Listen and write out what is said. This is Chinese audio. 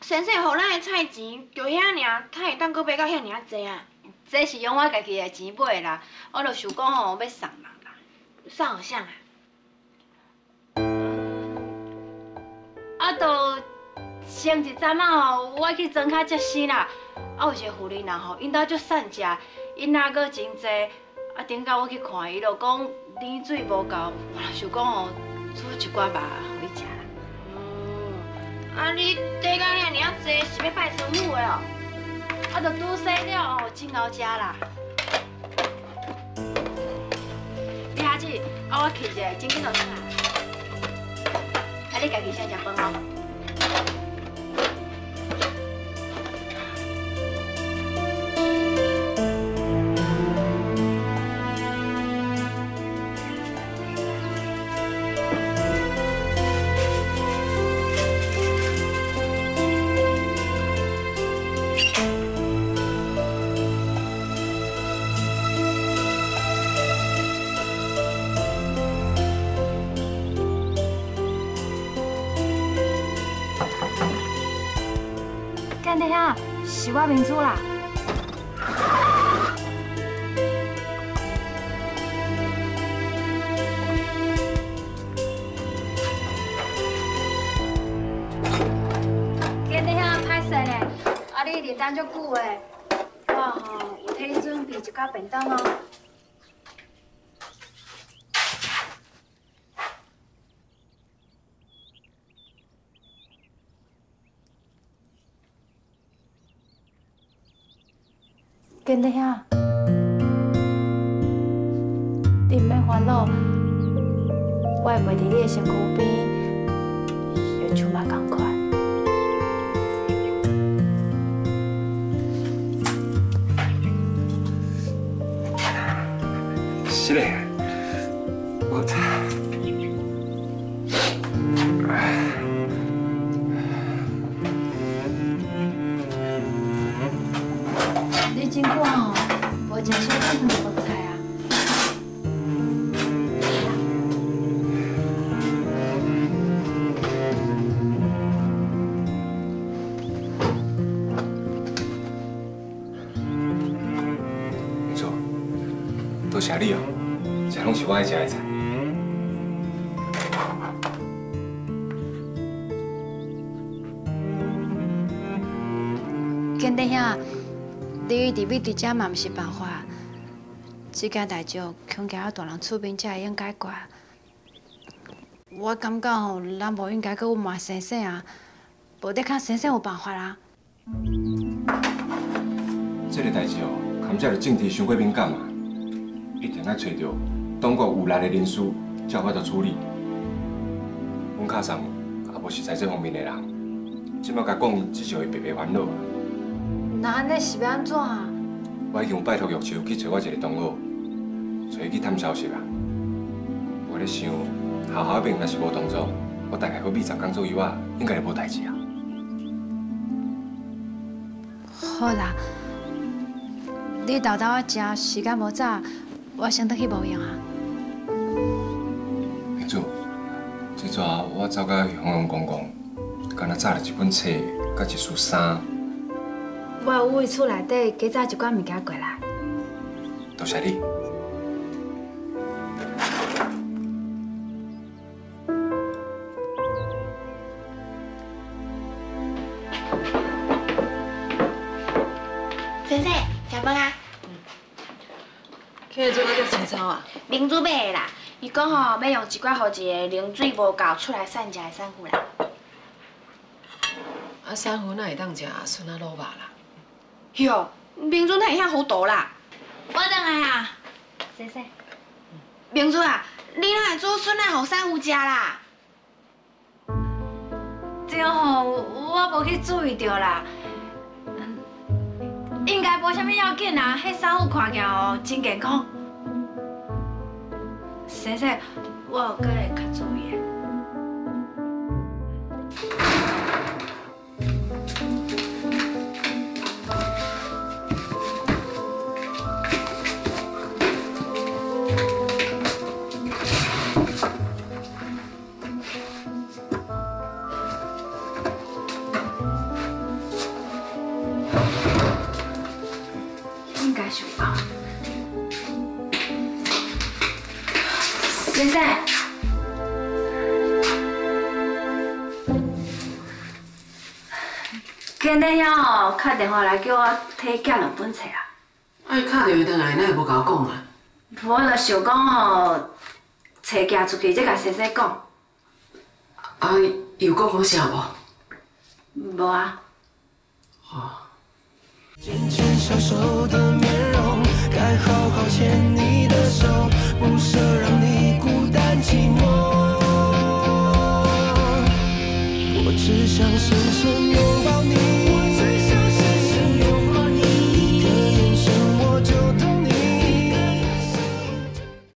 先生，互咱的菜钱就遐尔，他会当搁买到遐尔济啊？ 这是用我家己的钱买的啦，我就想讲吼要送人啦。 送互啥啊？ 啊，就前一阵啊吼，我去庄脚接生啦，啊有一个妇人啦吼，因兜足善食，因仔阁真济，啊顶下我去看伊，就讲冷水无够，我就想讲吼煮一寡肉互伊食啦。 啊你底甲遐尔济，是要拜师傅的哦？ 啊，就拄洗了吼，真好食啦。李下子，啊我去者，真紧就出来。啊你家己先食饭哦。 干爹啊，是我明珠啦。干爹啊，歹势咧，啊你伫等足久诶，我吼有替你准备一寡便当哦。干爹啊，你唔免烦恼，我会陪伫你的身躯边，像树木同款。 是嘞，我你真久吼，无真少吃饭饭菜啊。 没错，多谢你哦，这拢是我爱食的菜。 干爹啊，你伫美伫遮嘛毋是办法，这件代志恐惊要大人出面才会用解决。我感觉吼，咱无应该搁问先生啊，无得看先生有办法啦。 这个代志哦，含这着政治伤过敏感嘛，一定要找到当国有力的人士，才有法度处理。阮卡上也无实在这方面的人，即摆甲讲，只是会白白烦恼。 那安尼是要安怎啊？ 我已经拜托玉树去找我一个同学，找伊去探消息啊。我咧想，好好病若是无动作，我大概好8、10天左右啊，应该就无代志啊。 好啦，你豆豆啊食，时间无早，我先倒去无用啊。 明珠，这阵我走到向阳公公，敢若找了一本册，甲一束衫。 我有为厝内底加载一寡物件过来。 多谢你。 先生，食饭啊？ 去做哪只青草啊？ 明珠买的啦，伊讲吼要用一寡互一个冷水无够出来散食的散户啦。 啊，散户哪会当食笋仔卤肉啦？ 哟，明珠哪会遐糊涂啦？我等来啊， 先生， 明珠啊，你哪会煮笋仔互散户食啦？ 对吼，我无去注意到啦。应该无啥物要紧啦，迄散户看起来哦真健康。先生，我有搁会较注意的。 先生，今日遐敲电话来叫我替寄2本册啊。 伊敲电话转来，哪会无甲我讲啊？ 我就想讲册寄出去，再甲先生讲。 啊，伊有讲啥无？ 无啊。 哦。 渐渐消瘦的面容，该好好牵你的手，不舍让你孤单寂寞。我只想深深